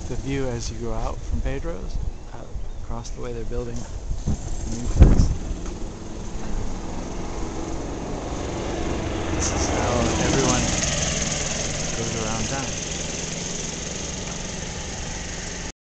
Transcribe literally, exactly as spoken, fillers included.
the view as you go out from Pedro's, out across the way they're building the new fence. This is how everyone goes around town.